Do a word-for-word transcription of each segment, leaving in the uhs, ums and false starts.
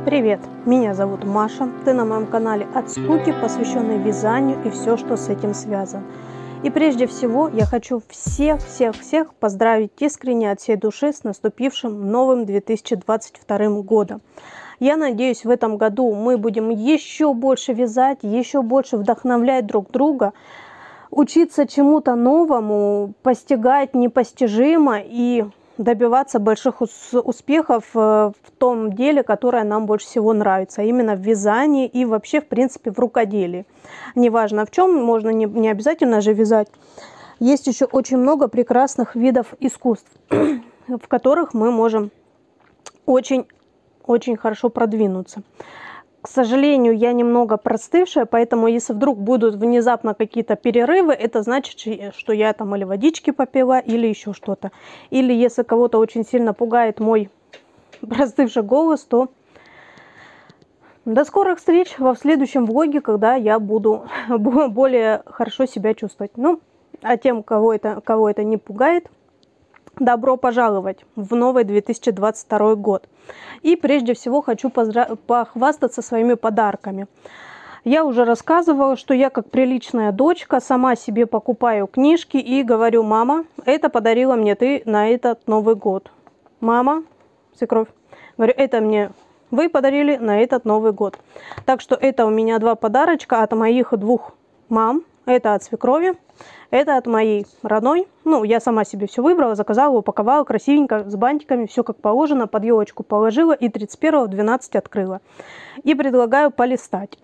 Привет, меня зовут Маша, ты на моем канале «От скуки», посвященный вязанию и все, что с этим связано. И прежде всего я хочу всех-всех-всех поздравить искренне от всей души с наступившим новым две тысячи двадцать вторым годом. Я надеюсь, в этом году мы будем еще больше вязать, еще больше вдохновлять друг друга, учиться чему-то новому, постигать непостижимо и добиваться больших успехов в том деле, которое нам больше всего нравится, именно в вязании и вообще, в принципе, в рукоделии. Неважно в чем, можно не, не обязательно же вязать. Есть еще очень много прекрасных видов искусств, в которых мы можем очень-очень хорошо продвинуться. К сожалению, я немного простывшая, поэтому если вдруг будут внезапно какие-то перерывы, это значит, что я там или водички попила, или еще что-то. Или если кого-то очень сильно пугает мой простывший голос, то до скорых встреч во следующем влоге, когда я буду более хорошо себя чувствовать. Ну, а тем, кого это, кого это не пугает, добро пожаловать в новый две тысячи двадцать второй год. И прежде всего хочу похвастаться своими подарками. Я уже рассказывала, что я как приличная дочка сама себе покупаю книжки и говорю: мама, это подарила мне ты на этот Новый год. Мама, свекровь, говорю, это мне вы подарили на этот Новый год. Так что это у меня два подарочка от моих двух мам. Это от свекрови, это от моей родной. Ну, я сама себе все выбрала, заказала, упаковала красивенько, с бантиками, все как положено, под елочку положила и тридцать первого в двенадцать открыла. И предлагаю полистать.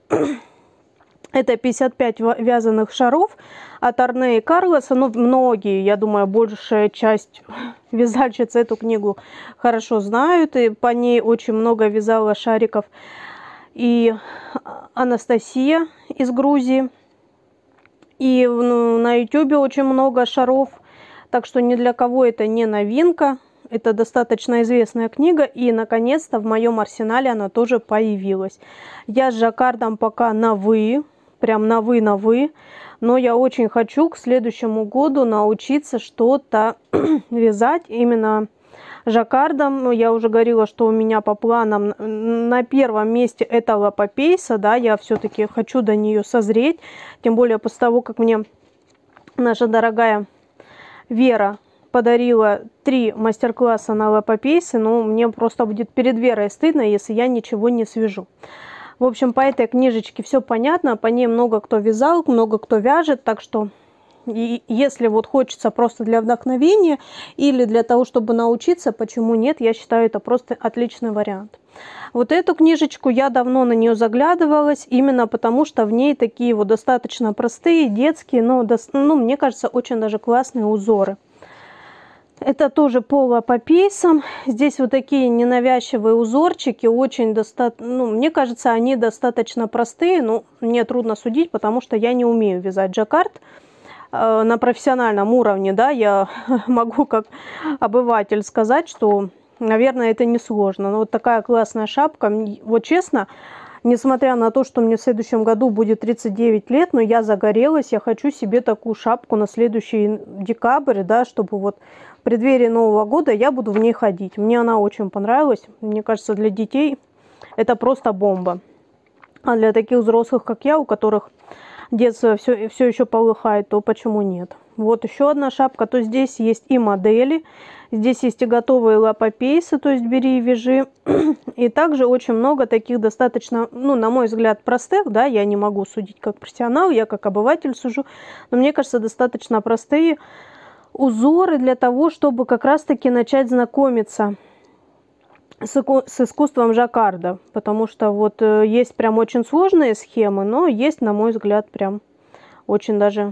Это пятьдесят пять вязаных шаров от Арне и Карлоса. Ну, многие, я думаю, большая часть вязальщиц эту книгу хорошо знают. И по ней очень много вязала шариков. И Анастасия из Грузии. И ну, на ютубе очень много шаров, так что ни для кого это не новинка. Это достаточно известная книга, и наконец-то в моем арсенале она тоже появилась. Я с жаккардом пока на «вы», прям на «вы», на «вы», но я очень хочу к следующему году научиться что-то вязать именно жаккардом. Я уже говорила, что у меня по планам на первом месте это лапопейса, да, я все-таки хочу до нее созреть, тем более после того, как мне наша дорогая Вера подарила три мастер-класса на лапопейсе, ну, мне просто будет перед Верой стыдно, если я ничего не свяжу. В общем, по этой книжечке все понятно, по ней много кто вязал, много кто вяжет, так что и если вот хочется просто для вдохновения или для того, чтобы научиться, почему нет, я считаю, это просто отличный вариант. Вот эту книжечку я давно на нее заглядывалась, именно потому что в ней такие вот достаточно простые, детские, но, ну, мне кажется, очень даже классные узоры. Это тоже по лапопейсам. Здесь вот такие ненавязчивые узорчики, очень достаточно, ну, мне кажется, они достаточно простые, но мне трудно судить, потому что я не умею вязать жаккард на профессиональном уровне, да, я могу как обыватель сказать, что, наверное, это несложно. Но вот такая классная шапка, вот честно, несмотря на то, что мне в следующем году будет тридцать девять лет, но я загорелась, я хочу себе такую шапку на следующий декабрь, да, чтобы вот в преддверии Нового года я буду в ней ходить. Мне она очень понравилась, мне кажется, для детей это просто бомба. А для таких взрослых, как я, у которых детство все, все еще полыхает, то почему нет? Вот еще одна шапка. То здесь есть и модели, здесь есть и готовые лапопейсы, то есть бери и вяжи. И также очень много таких достаточно, ну, на мой взгляд, простых, да, я не могу судить как профессионал, я как обыватель сужу, но мне кажется, достаточно простые узоры для того, чтобы как раз-таки начать знакомиться с искусством жаккарда, потому что вот есть прям очень сложные схемы, но есть, на мой взгляд, прям очень даже,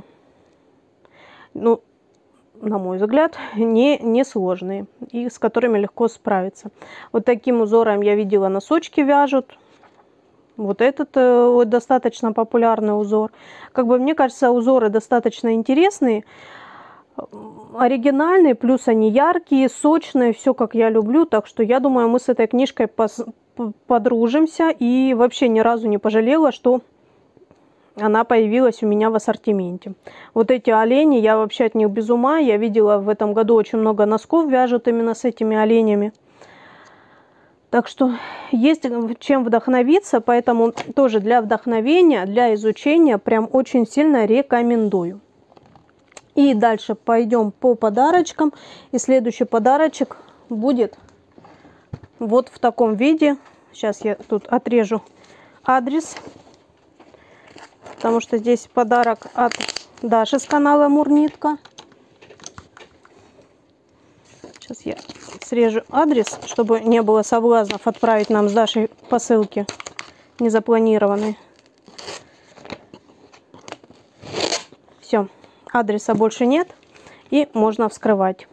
ну, на мой взгляд, не, не сложные и с которыми легко справиться. Вот таким узором я видела, носочки вяжут. Вот этот вот достаточно популярный узор. Как бы мне кажется, узоры достаточно интересные, оригинальные, плюс они яркие, сочные, все как я люблю. Так что я думаю, мы с этой книжкой подружимся. И вообще ни разу не пожалела, что она появилась у меня в ассортименте. Вот эти олени, я вообще от них без ума. Я видела в этом году очень много носков вяжут именно с этими оленями. Так что есть чем вдохновиться, поэтому тоже для вдохновения, для изучения прям очень сильно рекомендую. И дальше пойдем по подарочкам. И следующий подарочек будет вот в таком виде. Сейчас я тут отрежу адрес, потому что здесь подарок от Даши с канала Мурнитка. Сейчас я срежу адрес, чтобы не было соблазнов отправить нам с Дашей посылки незапланированные. Все, адреса больше нет, и можно вскрывать.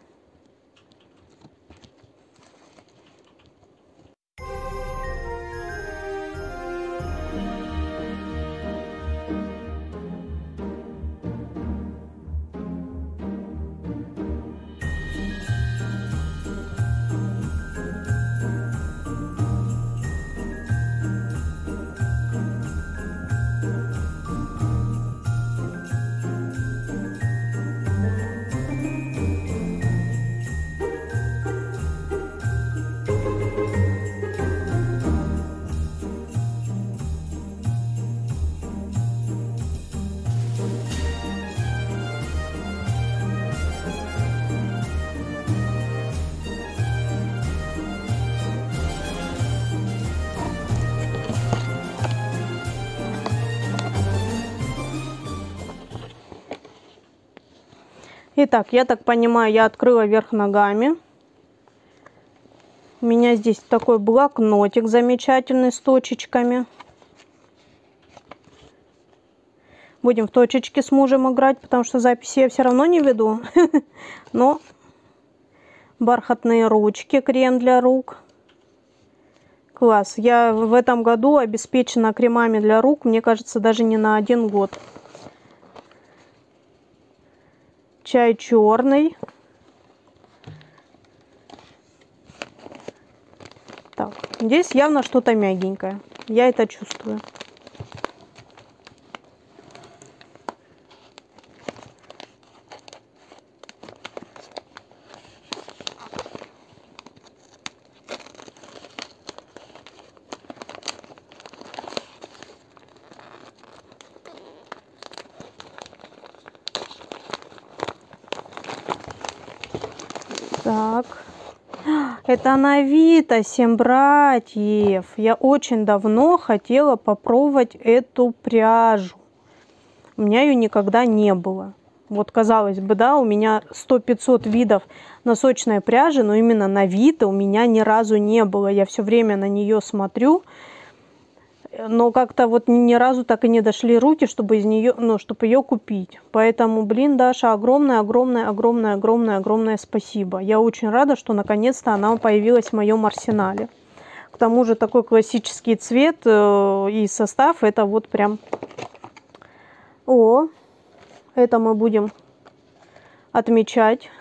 Итак, я так понимаю, я открыла вверх ногами. У меня здесь такой блокнотик замечательный с точечками. Будем в точечки с мужем играть, потому что записи я все равно не веду. Но бархатные ручки, крем для рук. Класс. Я в этом году обеспечена кремами для рук, мне кажется, даже не на один год. Чай черный. Так, здесь явно что-то мягенькое. Я это чувствую. Так, это Навита семь братьев. Я очень давно хотела попробовать эту пряжу. У меня ее никогда не было. Вот, казалось бы, да, у меня сто-пятьсот видов носочной пряжи, но именно Навита у меня ни разу не было. Я все время на нее смотрю, но как-то вот ни разу так и не дошли руки, чтобы из нее, ну, чтобы ее купить. Поэтому, блин, Даша, огромное, огромное, огромное, огромное, огромное спасибо. Я очень рада, что наконец-то она появилась в моем арсенале. К тому же такой классический цвет и состав, это вот прям... О, это мы будем отмечать.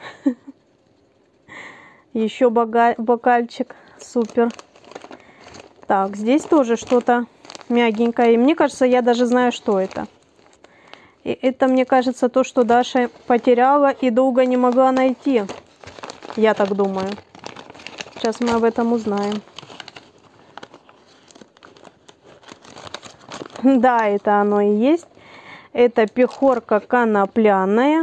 Еще бокальчик, супер. Так, здесь тоже что-то мягенькое. И мне кажется, я даже знаю, что это. И это, мне кажется, то, что Даша потеряла и долго не могла найти. Я так думаю. Сейчас мы об этом узнаем. Да, это оно и есть. Это пехорка конопляная.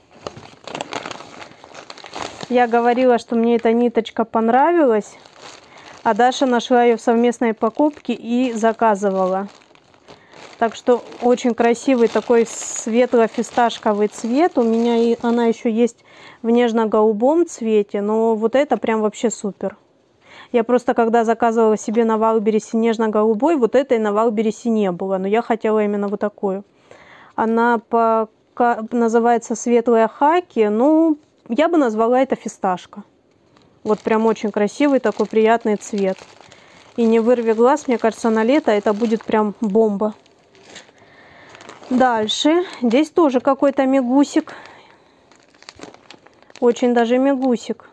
Я говорила, что мне эта ниточка понравилась. А Даша нашла ее в совместной покупке и заказывала. Так что очень красивый такой светло-фисташковый цвет. У меня и она еще есть в нежно-голубом цвете. Но вот это прям вообще супер. Я просто когда заказывала себе на Вайлдберрисе нежно-голубой, вот этой на Вайлдберрисе не было. Но я хотела именно вот такую. Она по, называется светлая хаки. Ну, я бы назвала это фисташка. Вот прям очень красивый такой приятный цвет. И не вырви глаз, мне кажется, на лето это будет прям бомба. Дальше. Здесь тоже какой-то мегусик. Очень даже мегусик.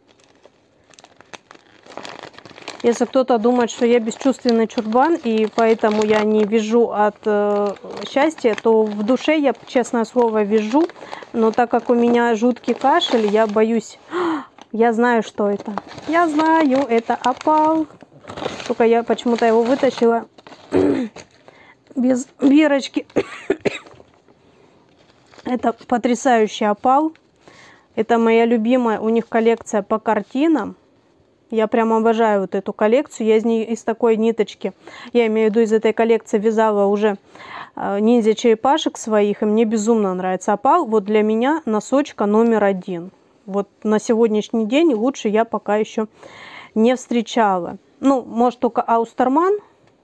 Если кто-то думает, что я бесчувственный чурбан, и поэтому я не вяжу от э, счастья, то в душе я, честное слово, вяжу. Но так как у меня жуткий кашель, я боюсь... Я знаю, что это. Я знаю, это опал. Только я почему-то его вытащила без бирочки. Это потрясающий опал. Это моя любимая, у них коллекция по картинам. Я прям обожаю вот эту коллекцию. Я из, ней, из такой ниточки, я имею в виду из этой коллекции, вязала уже э, ниндзя-черепашек своих. И мне безумно нравится опал. Вот для меня носочка номер один. Вот на сегодняшний день лучше я пока еще не встречала. Ну, может, только Аустерман,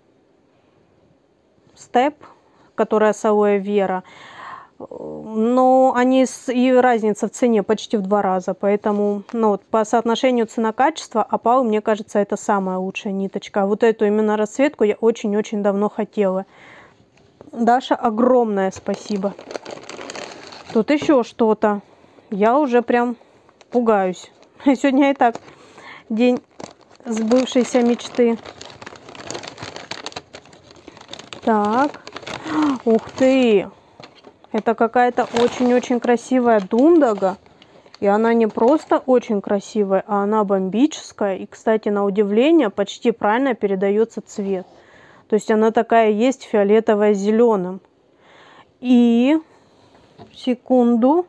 Степ, которая с алоэ вера. Но они с, и разница в цене почти в два раза. Поэтому ну, вот, по соотношению цена-качество опал, мне кажется, это самая лучшая ниточка. А вот эту именно расцветку я очень-очень давно хотела. Даша, огромное спасибо. Тут еще что-то. Я уже прям пугаюсь. Сегодня и так день сбывшейся мечты. Так. Ух ты! Это какая-то очень-очень красивая дундага. И она не просто очень красивая, а она бомбическая. И, кстати, на удивление, почти правильно передается цвет. То есть она такая есть фиолетовая с зеленым. И... Секунду.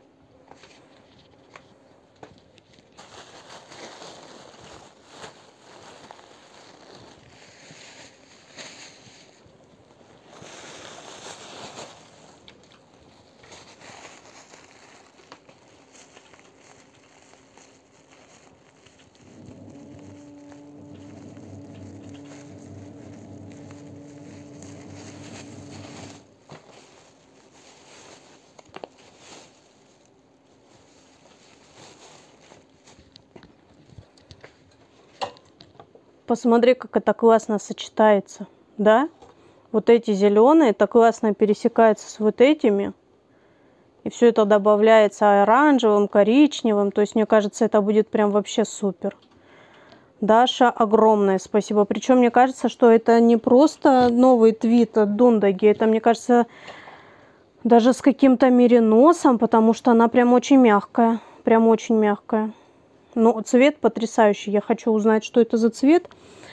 Посмотри, как это классно сочетается, да? Вот эти зеленые, это классно пересекается с вот этими. И все это добавляется оранжевым, коричневым. То есть, мне кажется, это будет прям вообще супер. Даша, огромное спасибо. Причем, мне кажется, что это не просто новый твит от Дундаги. Это, мне кажется, даже с каким-то мериносом, потому что она прям очень мягкая. Прям очень мягкая. Ну, цвет потрясающий. Я хочу узнать, что это за цвет.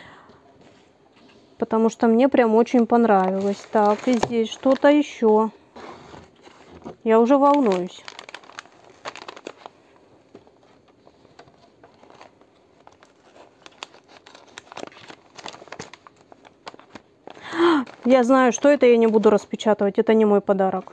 Потому что мне прям очень понравилось. Так, и здесь что-то еще. Я уже волнуюсь. Я знаю, что это, я не буду распечатывать. Это не мой подарок.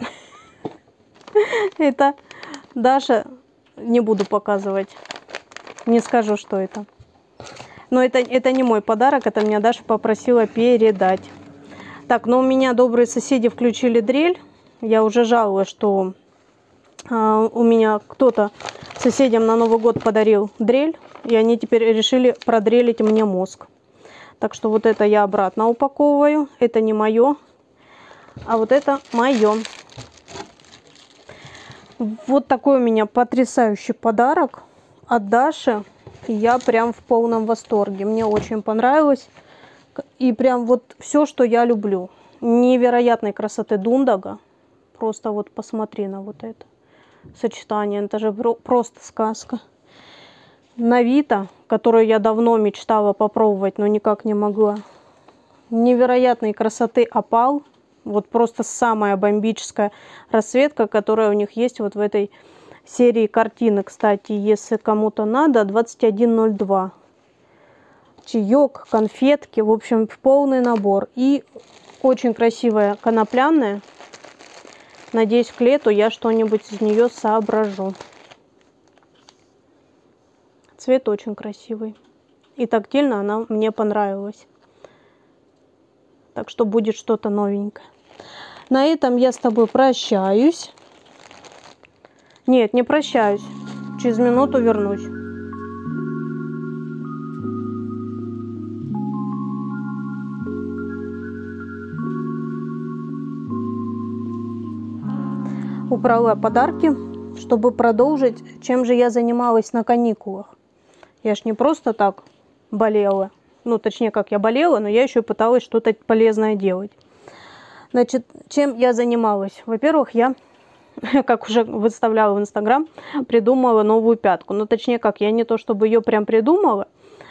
Это Даша, не буду показывать. Не скажу, что это. Но это, это не мой подарок, это меня Даша попросила передать. Так, но у меня добрые соседи включили дрель. Я уже жалуюсь, что э, у меня кто-то соседям на Новый год подарил дрель. И они теперь решили продрелить мне мозг. Так что вот это я обратно упаковываю. Это не мое, а вот это мое. Вот такой у меня потрясающий подарок от Даши. Я прям в полном восторге. Мне очень понравилось. И прям вот все, что я люблю. Невероятной красоты дундага. Просто вот посмотри на вот это сочетание. Это же просто сказка. Навита, которую я давно мечтала попробовать, но никак не могла. Невероятной красоты опал. Вот просто самая бомбическая расцветка, которая у них есть вот в этой серии картины. Кстати, если кому-то надо, двадцать один ноль два. Чаек, конфетки, в общем, полный набор. И очень красивая конопляная. Надеюсь, к лету я что-нибудь из нее соображу. Цвет очень красивый. И тактильно она мне понравилась. Так что будет что-то новенькое. На этом я с тобой прощаюсь. Нет, не прощаюсь. Через минуту вернусь. Убрала подарки, чтобы продолжить, чем же я занималась на каникулах. Я ж не просто так болела. Ну, точнее, как я болела, но я еще пыталась что-то полезное делать. Значит, чем я занималась? Во-первых, я, как уже выставляла в Инстаграм, придумала новую пятку. Ну, точнее, как, я не то чтобы ее прям придумала,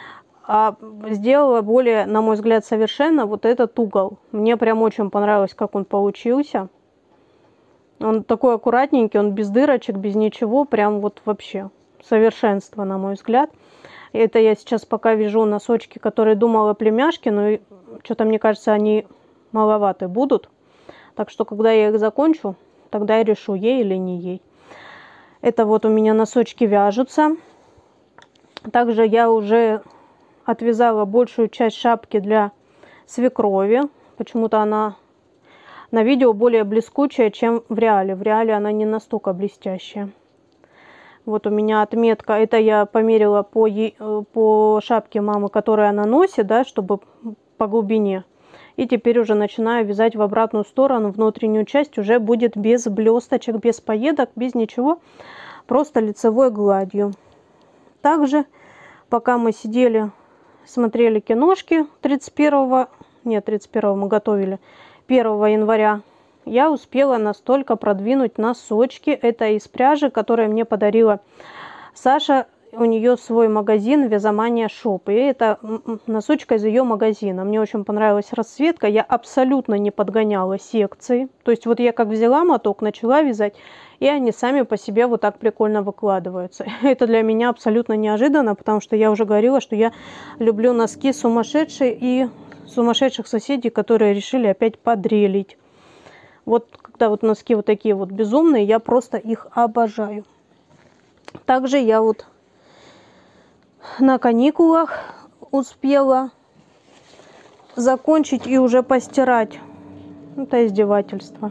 а сделала более, на мой взгляд, совершенно вот этот угол. Мне прям очень понравилось, как он получился. Он такой аккуратненький, он без дырочек, без ничего, прям вот вообще совершенство, на мой взгляд. Это я сейчас пока вяжу носочки, которые думала племяшки, но что-то, мне кажется, они маловаты будут. Так что, когда я их закончу, тогда я решу, ей или не ей. Это вот у меня носочки вяжутся. Также я уже отвязала большую часть шапки для свекрови. Почему-то она на видео более блескучая, чем в реале. В реале она не настолько блестящая. Вот у меня отметка. Это я померила по, по шапке мамы, которую она носит, да, чтобы по глубине. И теперь уже начинаю вязать в обратную сторону. Внутреннюю часть уже будет без блесточек, без поедок, без ничего. Просто лицевой гладью. Также, пока мы сидели, смотрели киношки тридцать первого, нет, тридцать первого мы готовили, первого января, я успела настолько продвинуть носочки. Это из пряжи, которую мне подарила Саша. У нее свой магазин Вязомания Шоп. И это носочка из ее магазина. Мне очень понравилась расцветка. Я абсолютно не подгоняла секции. То есть вот я как взяла моток, начала вязать, и они сами по себе вот так прикольно выкладываются. Это для меня абсолютно неожиданно, потому что я уже говорила, что я люблю носки сумасшедшие и сумасшедших соседей, которые решили опять подрелить. Вот когда вот носки вот такие вот безумные, я просто их обожаю. Также я вот на каникулах успела закончить и уже постирать. Это издевательство.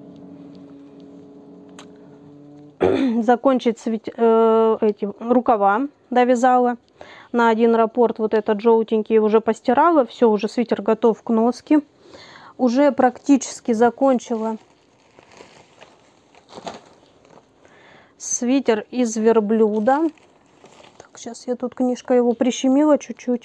Закончить свит... э, эти рукава довязала на один раппорт, вот этот желтенький, уже постирала. Все, уже свитер готов к носке. Уже практически закончила свитер из верблюда. Так, сейчас я тут книжка его прищемила чуть-чуть.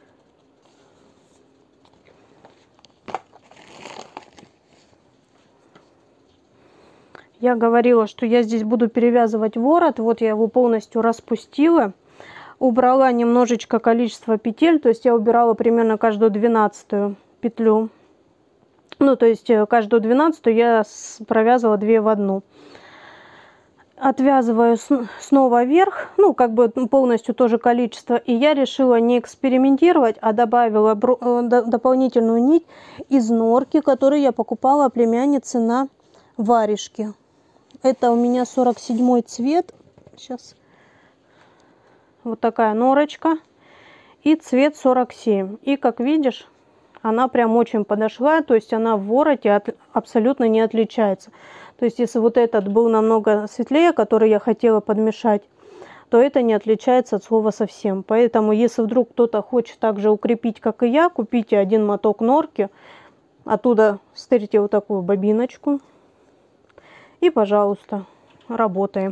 Я говорила, что я здесь буду перевязывать ворот. Вот я его полностью распустила. Убрала немножечко количество петель. То есть я убирала примерно каждую двенадцатую петлю. Ну, то есть каждую двенадцатую я провязывала две в одну. Отвязываю снова вверх, ну, как бы полностью тоже количество. И я решила не экспериментировать, а добавила дополнительную нить из норки, которую я покупала племяннице на варежке. Это у меня сорок седьмой цвет. Сейчас. Вот такая норочка. И цвет сорок семь. И, как видишь, она прям очень подошла. То есть она в вороте от, абсолютно не отличается. То есть если вот этот был намного светлее, который я хотела подмешать, то это не отличается от слова совсем. Поэтому если вдруг кто-то хочет так же укрепить, как и я, купите один моток норки. Оттуда стырите вот такую бобиночку. И, пожалуйста, работаем.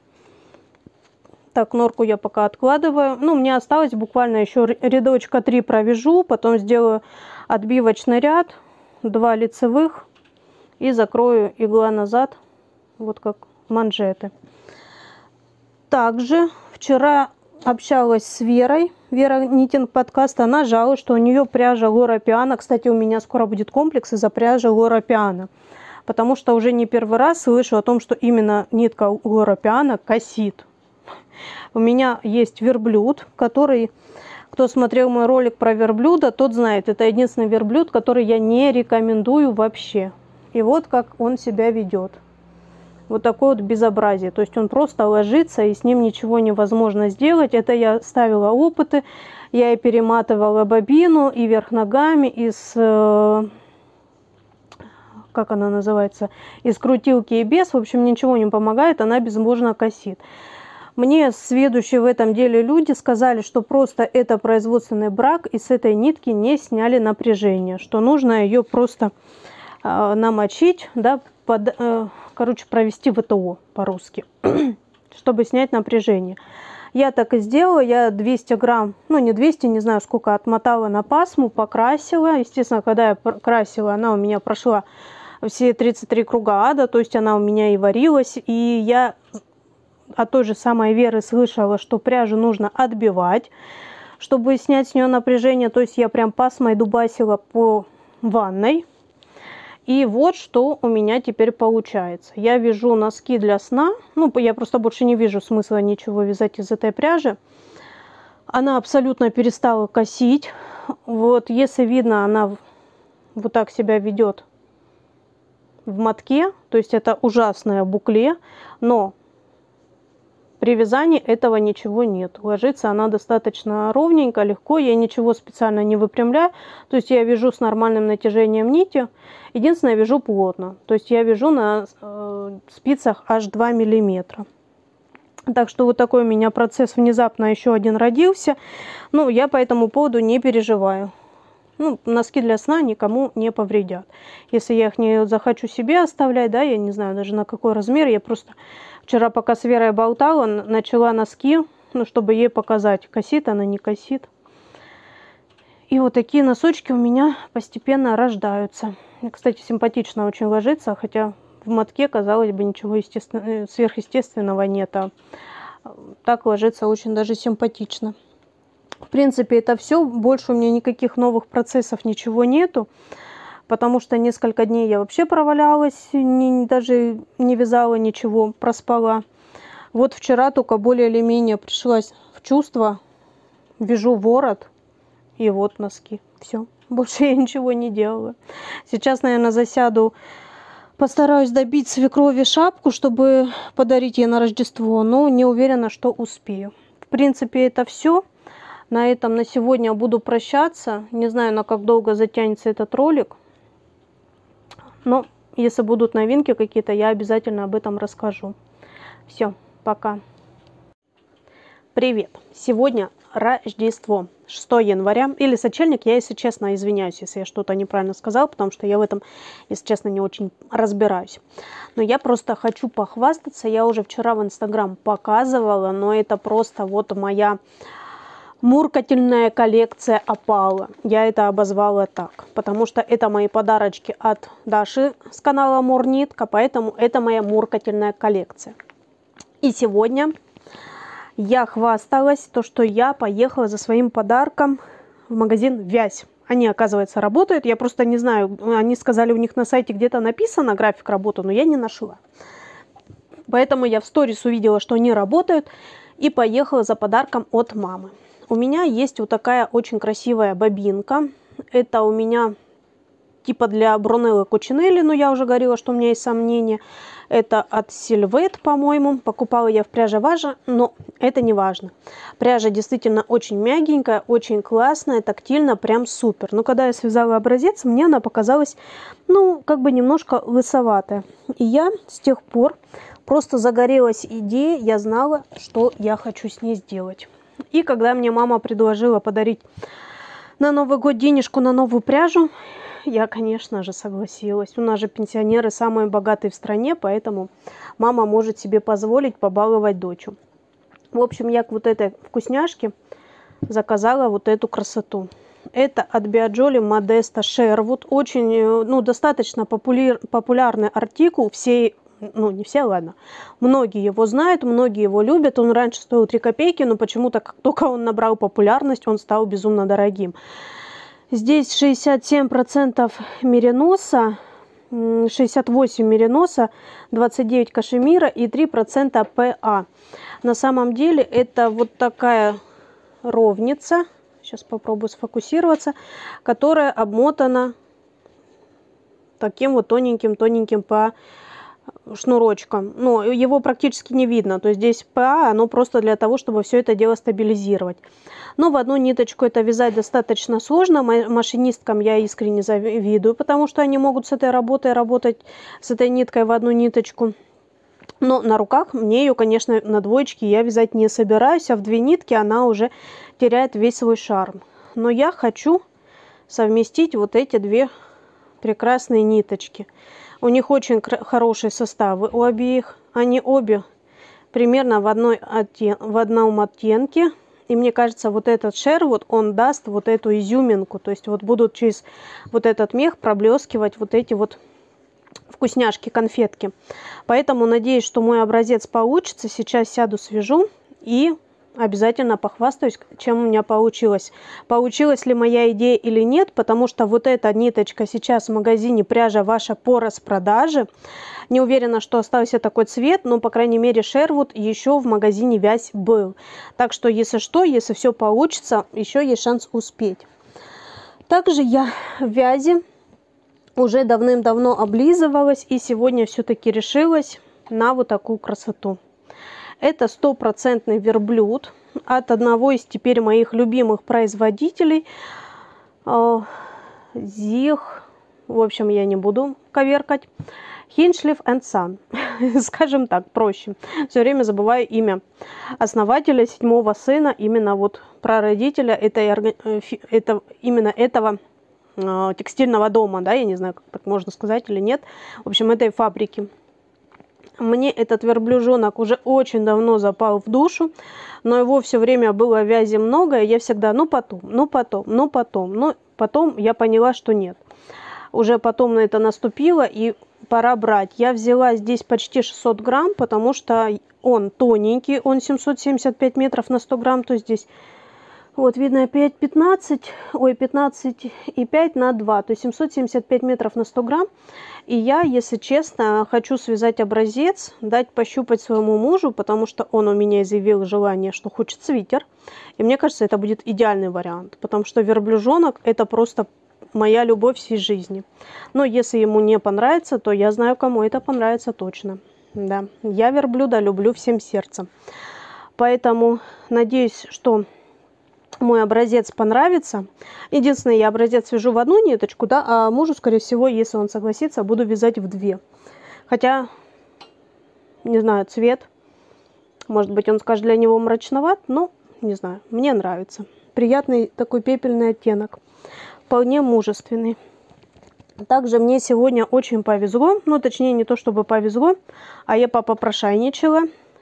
Так, норку я пока откладываю. Ну, мне осталось буквально еще рядочка три провяжу. Потом сделаю отбивочный ряд. Два лицевых. И закрою игла назад. Вот как манжеты. Также вчера общалась с Верой. Вера Нитинг подкаст. Она жалуется, что у нее пряжа Лора Пиано. Кстати, у меня скоро будет комплекс из-за пряжи Лора Пиано. Потому что уже не первый раз слышу о том, что именно нитка Лора Пиано косит. У меня есть верблюд, который, кто смотрел мой ролик про верблюда, тот знает, это единственный верблюд, который я не рекомендую вообще. И вот как он себя ведет. Вот такое вот безобразие. То есть он просто ложится, и с ним ничего невозможно сделать. Это я ставила опыты, я и перематывала бобину, и вверх ногами, и с... как она называется, из крутилки и без, в общем, ничего не помогает, она безбожно косит. Мне сведущие в этом деле люди сказали, что просто это производственный брак, и с этой нитки не сняли напряжение, что нужно ее просто э, намочить, да, под, э, короче, провести вэ тэ о по-русски, чтобы снять напряжение. Я так и сделала, я двести грамм, ну не двести, не знаю сколько, отмотала на пасму, покрасила. Естественно, когда я красила, она у меня прошла все тридцать три круга ада, то есть она у меня и варилась. И я от той же самой Веры слышала, что пряжу нужно отбивать, чтобы снять с нее напряжение. То есть я прям пасмой дубасила по ванной. И вот что у меня теперь получается. Я вяжу носки для сна. Ну, я просто больше не вижу смысла ничего вязать из этой пряжи. Она абсолютно перестала косить. Вот, если видно, она вот так себя ведет в мотке. То есть это ужасное букле. Но при вязании этого ничего нет. Ложится она достаточно ровненько, легко. Я ничего специально не выпрямляю. То есть я вяжу с нормальным натяжением нити. Единственное, я вяжу плотно. То есть я вяжу на э, спицах аж два миллиметра. Так что вот такой у меня процесс внезапно еще один родился. Ну, я по этому поводу не переживаю. Ну, носки для сна никому не повредят. Если я их не захочу себе оставлять, да, я не знаю даже на какой размер. Я просто вчера, пока с Верой болтала, начала носки, ну, чтобы ей показать, косит она, не косит. И вот такие носочки у меня постепенно рождаются. Кстати, симпатично очень ложится, хотя в мотке, казалось бы, ничего естественно, сверхъестественного нет. А так ложится очень даже симпатично. В принципе, это все. Больше у меня никаких новых процессов, ничего нету. Потому что несколько дней я вообще провалялась, не, даже не вязала ничего, проспала. Вот вчера только более или менее пришлась в чувство. Вяжу ворот и вот носки. Все. Больше я ничего не делала. Сейчас, наверное, засяду, постараюсь добить свекрови шапку, чтобы подарить ей на Рождество. Но не уверена, что успею. В принципе, это все. На этом на сегодня буду прощаться. Не знаю, на как долго затянется этот ролик. Но если будут новинки какие-то, я обязательно об этом расскажу. Все, пока. Привет. Сегодня Рождество. шестого января. Или сочельник. Я, если честно, извиняюсь, если я что-то неправильно сказала, потому что я в этом, если честно, не очень разбираюсь. Но я просто хочу похвастаться. Я уже вчера в Инстаграм показывала, но это просто вот моя муркательная коллекция опала. Я это обозвала так, потому что это мои подарочки от Даши с канала Мурнитка, поэтому это моя муркательная коллекция. И сегодня я хвасталась, то, что я поехала за своим подарком в магазин Вязь. Они, оказывается, работают. Я просто не знаю, они сказали, у них на сайте где-то написано график работы, но я не нашла. Поэтому я в сторис увидела, что они работают, и поехала за подарком от мамы. У меня есть вот такая очень красивая бобинка. Это у меня типа для Брунеллы Кучинелли, но я уже говорила, что у меня есть сомнения. Это от Сильвет, по-моему. Покупала я в пряже Важа, но это не важно. Пряжа действительно очень мягенькая, очень классная, тактильно, прям супер. Но когда я связала образец, мне она показалась, ну, как бы немножко лысоватая. И я с тех пор просто загорелась идеей, я знала, что я хочу с ней сделать. И когда мне мама предложила подарить на Новый год денежку на новую пряжу, я, конечно же, согласилась. У нас же пенсионеры самые богатые в стране, поэтому мама может себе позволить побаловать дочь. В общем, я к вот этой вкусняшке заказала вот эту красоту. Это от Биоджоли Модеста Шервуд. Очень, ну, достаточно популяр, популярный артикул. Все, ну, не все, ладно. Многие его знают, многие его любят. Он раньше стоил три копейки, но почему-то, как только он набрал популярность, он стал безумно дорогим. Здесь шестьдесят семь процентов мериноса, шестьдесят восемь мериноса, двадцать девять кашемира и три процента ПА. На самом деле это вот такая ровница, сейчас попробую сфокусироваться, которая обмотана таким вот тоненьким-тоненьким по шнурочком. Но его практически не видно. То есть здесь ПА, оно просто для того, чтобы все это дело стабилизировать. Но в одну ниточку это вязать достаточно сложно. Машинисткам я искренне завидую, потому что они могут с этой работой работать, с этой ниткой в одну ниточку. Но на руках мне ее, конечно, на двоечке я вязать не собираюсь, а в две нитки она уже теряет весь свой шарм. Но я хочу совместить вот эти две прекрасные ниточки. У них очень хорошие составы у обеих. Они обе примерно в, одной оттен... в одном оттенке. И мне кажется, вот этот Шервуд, он даст вот эту изюминку. То есть вот будут через вот этот мех проблескивать вот эти вот вкусняшки, конфетки. Поэтому надеюсь, что мой образец получится. Сейчас сяду, свяжу и обязательно похвастаюсь, чем у меня получилось. Получилась ли моя идея или нет, потому что вот эта ниточка сейчас в магазине «Пряжа ваша» по распродаже. Не уверена, что остался такой цвет, но, по крайней мере, Шервуд еще в магазине «Вязь» был. Так что, если что, если все получится, еще есть шанс успеть. Также я в «Вязи» уже давным-давно облизывалась, и сегодня все-таки решилась на вот такую красоту. Это стопроцентный верблюд от одного из теперь моих любимых производителей. Зих, в общем, я не буду коверкать. Hinchcliffe энд Son, скажем так, проще. Все время забываю имя основателя, седьмого сына, именно вот прародителя этой, это, именно этого э, текстильного дома, да, я не знаю, как так можно сказать или нет. В общем, этой фабрики. Мне этот верблюжонок уже очень давно запал в душу, но его все время было в «Вязи» много, и я всегда, ну потом, ну потом, ну потом, но потом я поняла, что нет. Уже потом на это наступило, и пора брать. Я взяла здесь почти шестьсот грамм, потому что он тоненький, он семьсот семьдесят пять метров на сто грамм, то здесь, вот видно, опять пятнадцать, ой, пятнадцать и пять на два, то есть семьсот семьдесят пять метров на сто грамм. И я, если честно, хочу связать образец, дать пощупать своему мужу, потому что он у меня изъявил желание, что хочет свитер. И мне кажется, это будет идеальный вариант, потому что верблюжонок это просто моя любовь всей жизни. Но если ему не понравится, то я знаю, кому это понравится точно. Да, я верблюда люблю всем сердцем. Поэтому надеюсь, что мой образец понравится. Единственное, я образец вяжу в одну ниточку, да, а мужу, скорее всего, если он согласится, буду вязать в две. Хотя, не знаю, цвет, может быть, он скажет, для него мрачноват, но, не знаю, мне нравится. Приятный такой пепельный оттенок, вполне мужественный. Также мне сегодня очень повезло, ну, точнее, не то чтобы повезло, а я попрошайничала.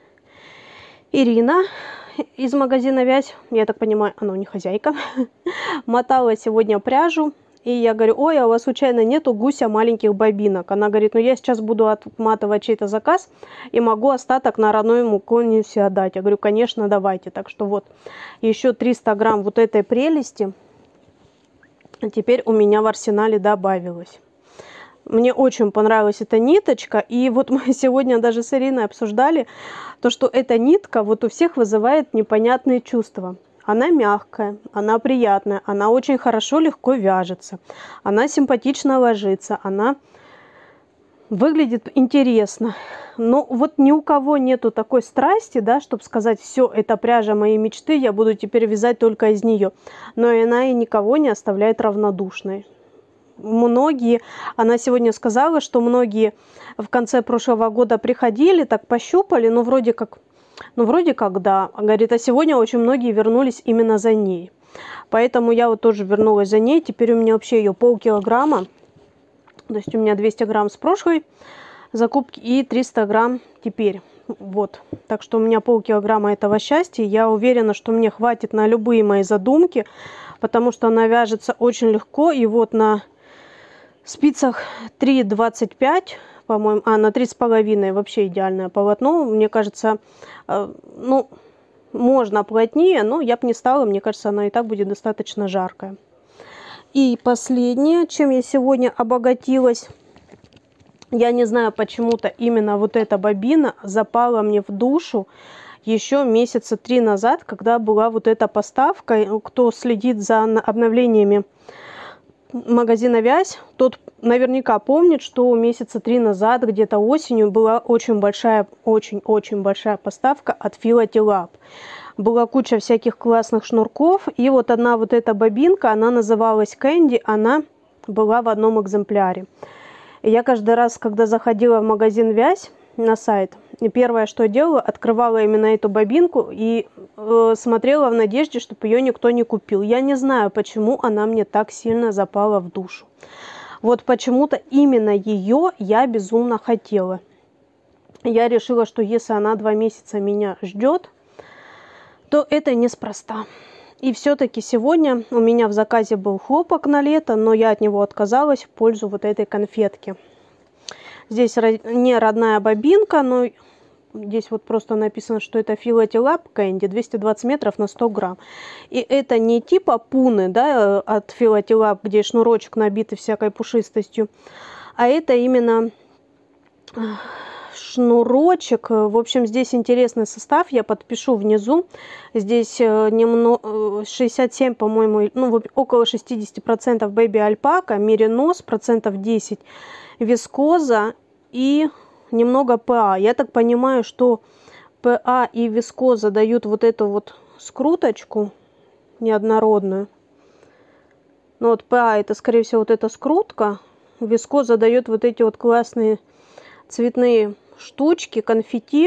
Ирина из магазина «Вязь», я так понимаю, она не хозяйка, мотала сегодня пряжу, и я говорю: ой, а у вас случайно нету гуся маленьких бобинок? Она говорит: ну я сейчас буду отматывать чей-то заказ и могу остаток на родной ему конюсе отдать. Я говорю: конечно, давайте. Так что вот еще триста грамм вот этой прелести теперь у меня в арсенале добавилось. Мне очень понравилась эта ниточка, и вот мы сегодня даже с Ириной обсуждали то, что эта нитка вот у всех вызывает непонятные чувства. Она мягкая, она приятная, она очень хорошо, легко вяжется, она симпатично ложится, она выглядит интересно. Но вот ни у кого нету такой страсти, да, чтобы сказать: все, это пряжа моей мечты, я буду теперь вязать только из нее. Но она и никого не оставляет равнодушной. Многие, она сегодня сказала, что многие в конце прошлого года приходили, так пощупали, ну вроде как, ну вроде как да, говорит, а сегодня очень многие вернулись именно за ней. Поэтому я вот тоже вернулась за ней, теперь у меня вообще ее полкилограмма, то есть у меня двести грамм с прошлой закупки и триста грамм теперь. Вот, так что у меня полкилограмма этого счастья, я уверена, что мне хватит на любые мои задумки, потому что она вяжется очень легко, и вот на спицах три двадцать пять, по-моему, а на три с половиной вообще идеальное полотно. Мне кажется, э, ну, можно плотнее, но я бы не стала. Мне кажется, она и так будет достаточно жаркая. И последнее, чем я сегодня обогатилась. Я не знаю, почему-то именно вот эта бобина запала мне в душу еще месяца три назад, когда была вот эта поставка. Кто следит за обновлениями магазина «Вязь», тот наверняка помнит, что месяца три назад, где-то осенью, была очень большая, очень-очень большая поставка от Phility Lab. Была куча всяких классных шнурков, и вот одна вот эта бобинка, она называлась Candy, она была в одном экземпляре. И я каждый раз, когда заходила в магазин «Вязь» на сайт, и первое, что делала, открывала именно эту бобинку и э, смотрела в надежде, чтобы ее никто не купил. Я не знаю, почему она мне так сильно запала в душу. Вот почему-то именно ее я безумно хотела. Я решила, что если она два месяца меня ждет, то это неспроста. И все-таки сегодня у меня в заказе был хлопок на лето, но я от него отказалась в пользу вот этой конфетки. Здесь не родная бобинка, но Здесь вот просто написано, что это Philatelab Candy, двести двадцать метров на сто грамм. И это не типа пуны, да, от Philatelab, где шнурочек набитый всякой пушистостью, а это именно шнурочек. В общем, здесь интересный состав, я подпишу внизу. Здесь немного, шестьдесят семь, по-моему, ну, около шестидесяти процентов бэби альпака, меринос, процентов десять вискоза и немного ПА. Я так понимаю, что ПА и вискоза дают вот эту вот скруточку неоднородную. Но вот ПА это, скорее всего, вот эта скрутка. Вискоза дает вот эти вот классные цветные штучки, конфетти.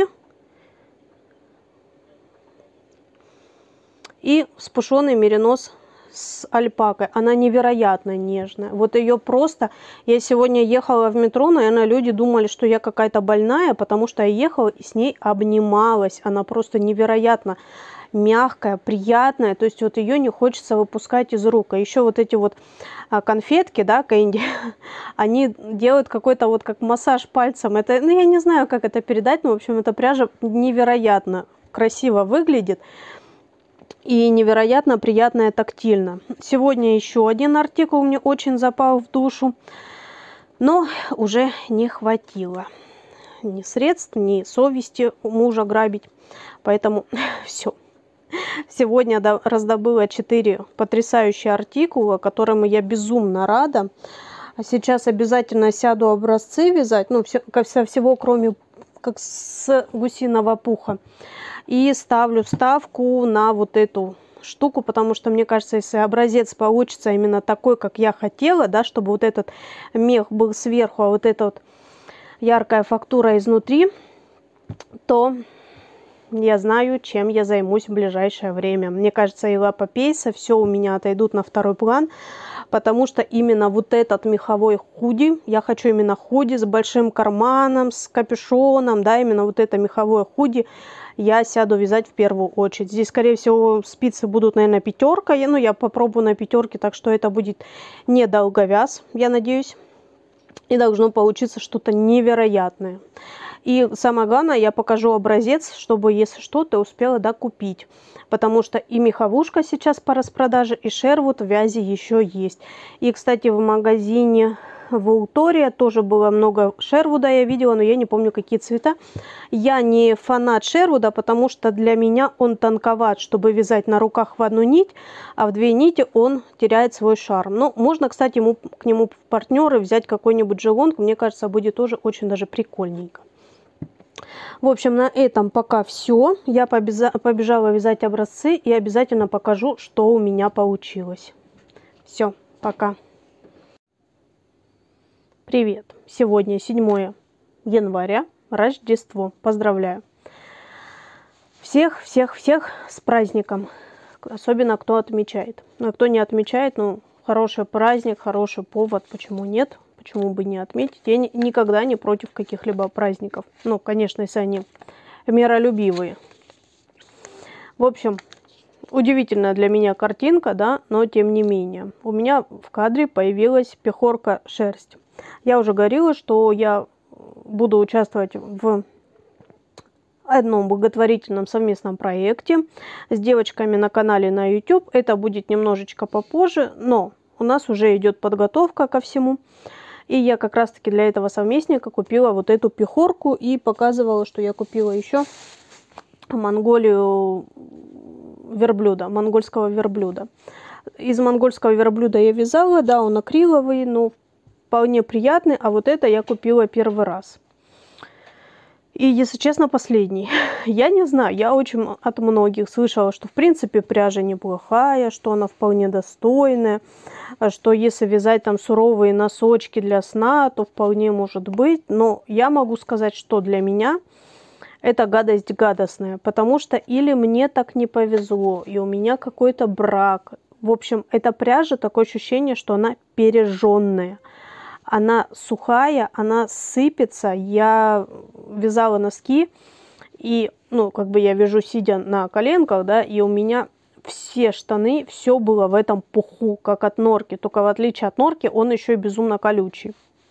И вспушенный меринос с альпакой. Она невероятно нежная. Вот ее просто... Я сегодня ехала в метро, наверное, люди думали, что я какая-то больная, потому что я ехала и с ней обнималась. Она просто невероятно мягкая, приятная. То есть вот ее не хочется выпускать из рук. А еще вот эти вот конфетки, да, кэнди, они делают какой-то вот как массаж пальцем. Это, ну, я не знаю, как это передать, но, в общем, эта пряжа невероятно красиво выглядит. И невероятно приятная тактильно. Сегодня еще один артикул мне очень запал в душу, но уже не хватило ни средств, ни совести у мужа грабить. Поэтому все. Сегодня раздобыла четыре потрясающие артикула, которым я безумно рада. Сейчас обязательно сяду образцы вязать, ну, все, со всего, кроме как с гусиного пуха. И ставлю ставку на вот эту штуку, потому что, мне кажется, если образец получится именно такой, как я хотела, да, чтобы вот этот мех был сверху, а вот эта вот яркая фактура изнутри, то я знаю, чем я займусь в ближайшее время. Мне кажется, и лапа пейса, все у меня отойдут на второй план, потому что именно вот этот меховой худи, я хочу именно худи с большим карманом, с капюшоном, да, именно вот это меховое худи, я сяду вязать в первую очередь. Здесь, скорее всего, спицы будут, наверное, пятерка. Я, ну, я попробую на пятерке, так что это будет не долговяз, я надеюсь. И должно получиться что-то невероятное. И самое главное, я покажу образец, чтобы, если что, ты успела докупить. Потому что и меховушка сейчас по распродаже, и шервуд в вязи еще есть. И, кстати, в магазине Вултория тоже было много шервуда, я видела, но я не помню, какие цвета. Я не фанат шервуда, потому что для меня он тонковат, чтобы вязать на руках в одну нить, а в две нити он теряет свой шарм. Ну, можно, кстати, ему, к нему в партнеры взять какой-нибудь желонг, мне кажется, будет тоже очень даже прикольненько. В общем, на этом пока все. Я побежала вязать образцы и обязательно покажу, что у меня получилось. Все, пока. Привет! Сегодня седьмое января, Рождество. Поздравляю! Всех, всех, всех с праздником. Особенно кто отмечает. Ну, а кто не отмечает, ну, хороший праздник, хороший повод. Почему нет? Почему бы не отметить? Я ни, никогда не против каких-либо праздников. Ну, конечно, если они миролюбивые. В общем, удивительная для меня картинка, да, но тем не менее. У меня в кадре появилась пехорка шерсть. Я уже говорила, что я буду участвовать в одном благотворительном совместном проекте с девочками на канале на YouTube. Это будет немножечко попозже, но у нас уже идет подготовка ко всему. И я как раз-таки для этого совместника купила вот эту пехорку и показывала, что я купила еще Монголию верблюда, монгольского верблюда. Из монгольского верблюда я вязала, да, он акриловый, но вполне приятный, а вот это я купила первый раз. И, если честно, последний. Я не знаю, я очень от многих слышала, что в принципе пряжа неплохая, что она вполне достойная, что если вязать там суровые носочки для сна, то вполне может быть. Но я могу сказать, что для меня это гадость гадостная, потому что или мне так не повезло, и у меня какой-то брак. В общем, эта пряжа, такое ощущение, что она пережженная. Она сухая, она сыпется. Я вязала носки, и, ну, как бы я вяжу сидя на коленках, да, и у меня все штаны, все было в этом пуху, как от норки. Только в отличие от норки, он еще и безумно колючий.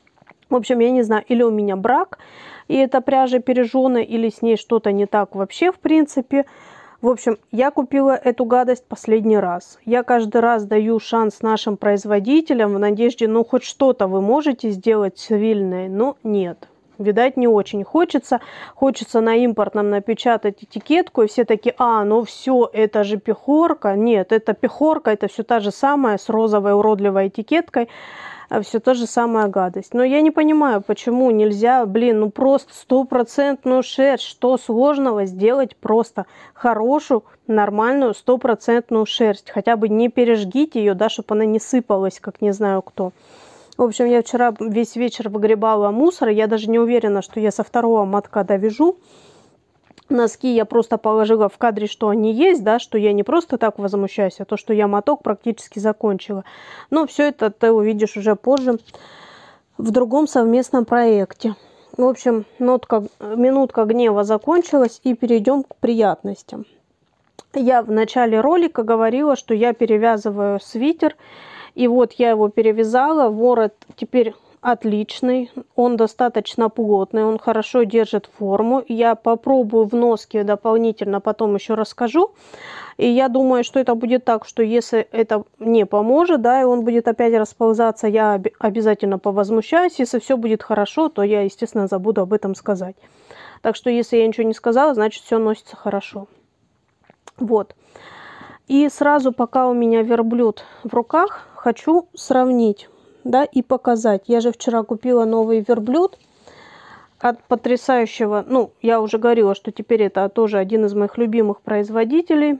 В общем, я не знаю, или у меня брак, и эта пряжа пережженная, или с ней что-то не так вообще, в принципе. В общем, я купила эту гадость последний раз. Я каждый раз даю шанс нашим производителям в надежде, ну, хоть что-то вы можете сделать цивильное, но нет. Видать, не очень хочется. Хочется на импортном напечатать этикетку, и все такие, а, ну все, это же пехорка. Нет, это пехорка, это все та же самая с розовой уродливой этикеткой. Все та же самая гадость. Но я не понимаю, почему нельзя, блин, ну просто стопроцентную шерсть. Что сложного сделать просто хорошую, нормальную стопроцентную шерсть? Хотя бы не пережгите ее, да, чтобы она не сыпалась, как не знаю кто. В общем, я вчера весь вечер выгребала мусор. Я даже не уверена, что я со второго мотка довяжу. Носки я просто положила в кадре, что они есть, да, что я не просто так возмущаюсь, а то, что я моток практически закончила. Но все это ты увидишь уже позже в другом совместном проекте. В общем, нотка, минутка гнева закончилась, и перейдем к приятностям. Я в начале ролика говорила, что я перевязываю свитер, и вот я его перевязала. Ворот теперь отличный, он достаточно плотный, он хорошо держит форму. Я попробую в носке дополнительно, потом еще расскажу. И я думаю, что это будет так, что если это не поможет, да, и он будет опять расползаться, я обязательно повозмущаюсь. Если все будет хорошо, то я, естественно, забуду об этом сказать. Так что, если я ничего не сказала, значит, все носится хорошо. Вот. И сразу, пока у меня верблюд в руках, хочу сравнить, да, и показать. Я же вчера купила новый верблюд от потрясающего, ну, я уже говорила, что теперь это тоже один из моих любимых производителей.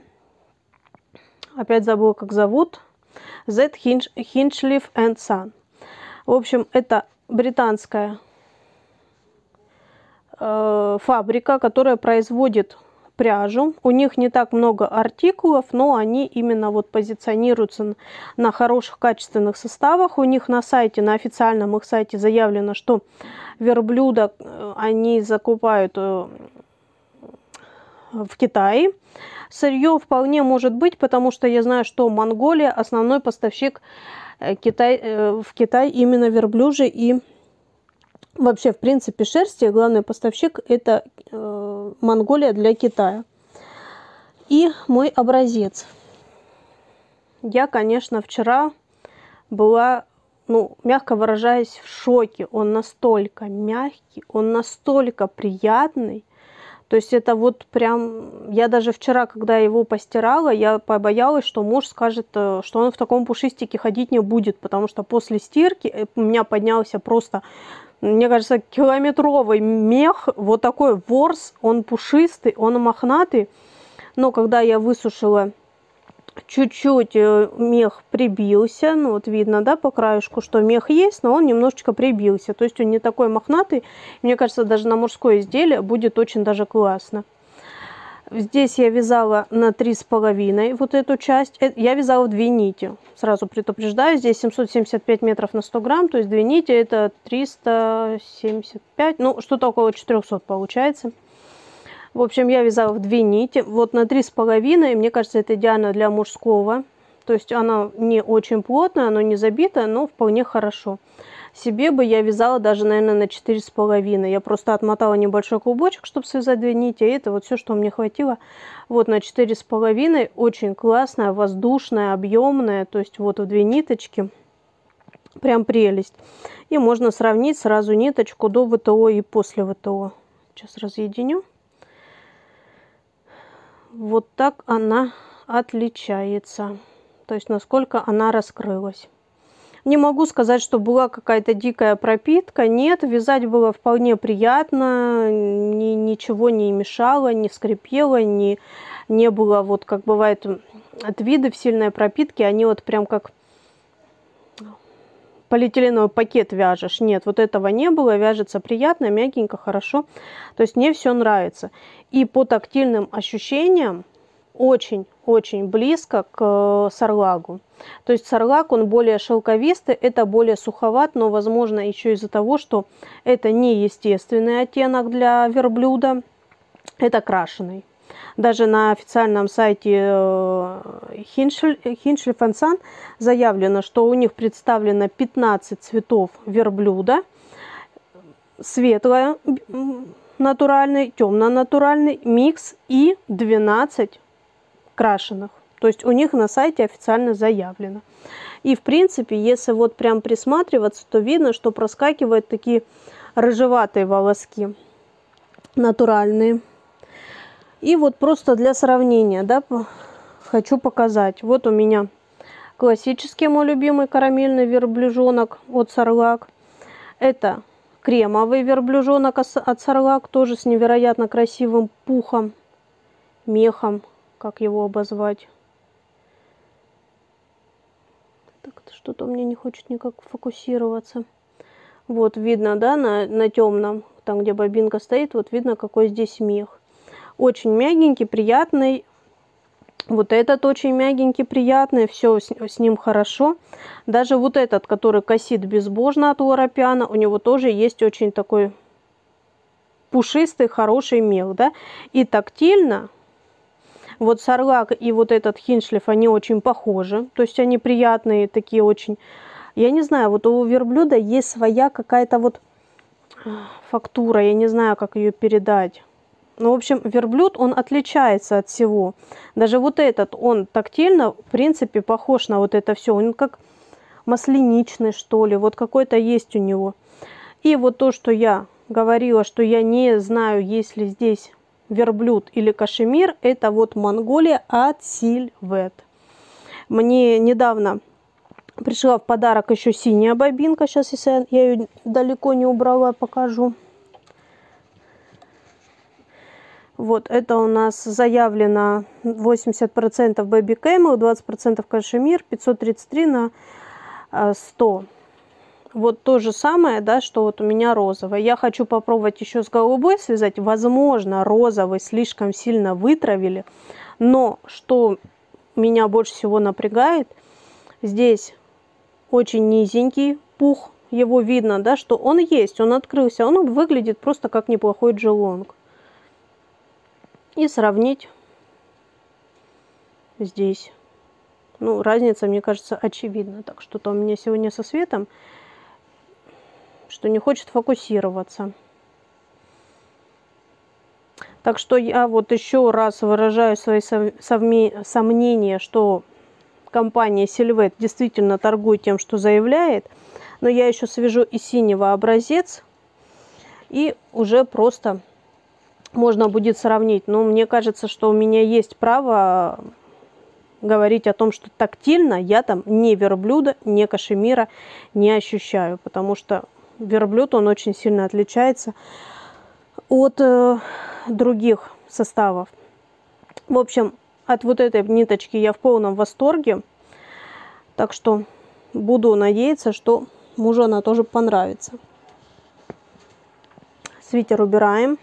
Опять забыла, как зовут. Z Hinchliffe and Son. В общем, это британская э, фабрика, которая производит пряжу. У них не так много артикулов, но они именно вот позиционируются на хороших качественных составах. У них на сайте, на официальном их сайте заявлено, что верблюда они закупают в Китае. Сырье вполне может быть, потому что я знаю, что Монголия основной поставщик Китай, в Китай именно верблюжий и вообще, в принципе, шерсти. Главный поставщик это э, Монголия для Китая. И мой образец. Я, конечно, вчера была, ну, мягко выражаясь, в шоке. Он настолько мягкий, он настолько приятный. То есть это вот прям... Я даже вчера, когда его постирала, я побоялась, что муж скажет, что он в таком пушистике ходить не будет. Потому что после стирки у меня поднялся просто... Мне кажется, километровый мех, вот такой ворс, он пушистый, он мохнатый. Но когда я высушила, чуть-чуть мех прибился. Ну вот видно, да, по краешку, что мех есть, но он немножечко прибился. То есть он не такой мохнатый. Мне кажется, даже на мужское изделие будет очень даже классно. Здесь я вязала на три с половиной вот эту часть. Я вязала в две нити. Сразу предупреждаю, здесь семьсот семьдесят пять метров на сто грамм, то есть две нити это триста семьдесят пять, ну что-то около четырёхсот получается. В общем, я вязала в две нити, вот на три с половиной, мне кажется, это идеально для мужского. То есть она не очень плотная, она не забитая, но вполне хорошо. Себе бы я вязала даже, наверное, на четыре с половиной. Я просто отмотала небольшой клубочек, чтобы связать две нити. И это вот все, что мне хватило. Вот на четыре с половиной. Очень классная, воздушная, объемная. То есть вот в две ниточки. Прям прелесть. И можно сравнить сразу ниточку до ВТО и после ВТО. Сейчас разъединю. Вот так она отличается. То есть насколько она раскрылась. Не могу сказать, что была какая-то дикая пропитка. Нет, вязать было вполне приятно. Ни, ничего не мешало, не скрипело, не, не было, вот как бывает от видов сильной пропитки. Они вот прям как полиэтиленовый пакет вяжешь. Нет, вот этого не было. Вяжется приятно, мягенько, хорошо. То есть мне все нравится. И по тактильным ощущениям очень-очень близко к сарлагу. То есть сарлаг, он более шелковистый, это более суховат, но, возможно, еще из-за того, что это не естественный оттенок для верблюда, это крашеный. Даже на официальном сайте Hinchliffe and Son заявлено, что у них представлено пятнадцать цветов верблюда. светлая натуральный, темно-натуральный микс и двенадцать крашеных. То есть у них на сайте официально заявлено. И в принципе, если вот прям присматриваться, то видно, что проскакивают такие рыжеватые волоски натуральные. И вот просто для сравнения, да, хочу показать. Вот у меня классический мой любимый карамельный верблюжонок от Сарлак. Это кремовый верблюжонок от Сарлак, тоже с невероятно красивым пухом, мехом, как его обозвать. Так, что-то у меня не хочет никак фокусироваться. Вот видно, да, на, на темном, там где бобинка стоит, вот видно, какой здесь мех. Очень мягенький, приятный. Вот этот очень мягенький, приятный, все с, с ним хорошо. Даже вот этот, который косит безбожно от Лоропиана, у него тоже есть очень такой пушистый, хороший мех, да. И тактильно, вот Сарлак и вот этот Хиншлиф, они очень похожи. То есть они приятные, такие очень... Я не знаю, вот у верблюда есть своя какая-то вот фактура, я не знаю, как ее передать. Ну, в общем, верблюд, он отличается от всего. Даже вот этот, он тактильно, в принципе, похож на вот это все. Он как масляничный, что ли, вот какой-то есть у него. И вот то, что я говорила, что я не знаю, есть ли здесь верблюд или кашемир, это вот Монголия от Сильвет. Мне недавно пришла в подарок еще синяя бобинка. Сейчас, если я ее далеко не убрала, покажу. Вот это у нас заявлено восемьдесят процентов Baby Camel, двадцать процентов кашемир, пятьсот тридцать три на сто. Вот то же самое, да, что вот у меня розовый. Я хочу попробовать еще с голубой связать. Возможно, розовый слишком сильно вытравили. Но что меня больше всего напрягает, здесь очень низенький пух. Его видно, да, что он есть, он открылся. Он выглядит просто как неплохой джелонг. И сравнить здесь. Ну, разница, мне кажется, очевидна. Так, что-то у меня сегодня со светом, что не хочет фокусироваться. Так что я вот еще раз выражаю свои сомнения, что компания Silhouette действительно торгует тем, что заявляет. Но я еще свяжу и синего образец. И уже просто можно будет сравнить. Но мне кажется, что у меня есть право говорить о том, что тактильно я там ни верблюда, ни кашемира не ощущаю. Потому что верблюд, он очень сильно отличается от э, других составов. В общем, от вот этой ниточки я в полном восторге. Так что буду надеяться, что мужу она тоже понравится. Свитер убираем.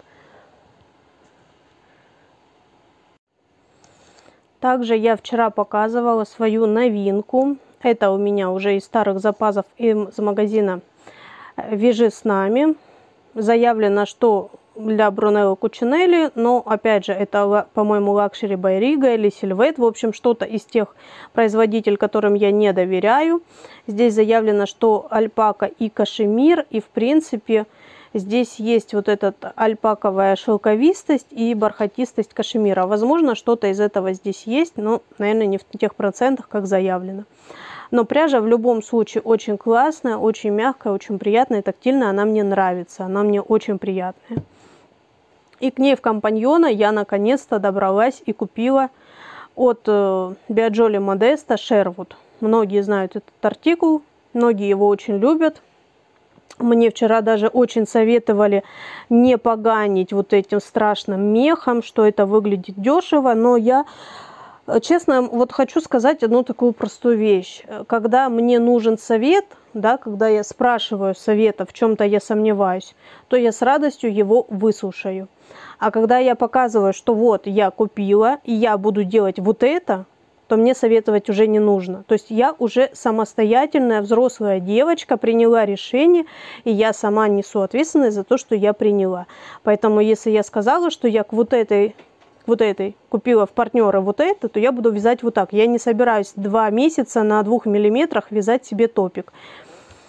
Также я вчера показывала свою новинку. Это у меня уже из старых запасов из магазина «Вяжи с нами». Заявлено, что для Брунелло Кучинелли, но опять же это, по-моему, Luxury by Riga или Silhouette, в общем, что-то из тех производителей, которым я не доверяю. Здесь заявлено, что альпака и кашемир, и в принципе здесь есть вот эта альпаковая шелковистость и бархатистость кашемира. Возможно, что-то из этого здесь есть, но, наверное, не в тех процентах, как заявлено. Но пряжа в любом случае очень классная, очень мягкая, очень приятная, тактильная. Она мне нравится, она мне очень приятная. И к ней в компаньона я наконец-то добралась и купила от э, Биаджоли Модеста Шервуд. Многие знают этот артикул, многие его очень любят. Мне вчера даже очень советовали не поганить вот этим страшным мехом, что это выглядит дешево, но я... Честно, вот хочу сказать одну такую простую вещь. Когда мне нужен совет, да, когда я спрашиваю совета, в чем-то я сомневаюсь, то я с радостью его выслушаю. А когда я показываю, что вот я купила, и я буду делать вот это, то мне советовать уже не нужно. То есть я уже самостоятельная взрослая девочка, приняла решение, и я сама несу ответственность за то, что я приняла. Поэтому если я сказала, что я к вот этой... вот этой купила в партнера вот это, то я буду вязать вот так. Я не собираюсь два месяца на двух миллиметрах вязать себе топик.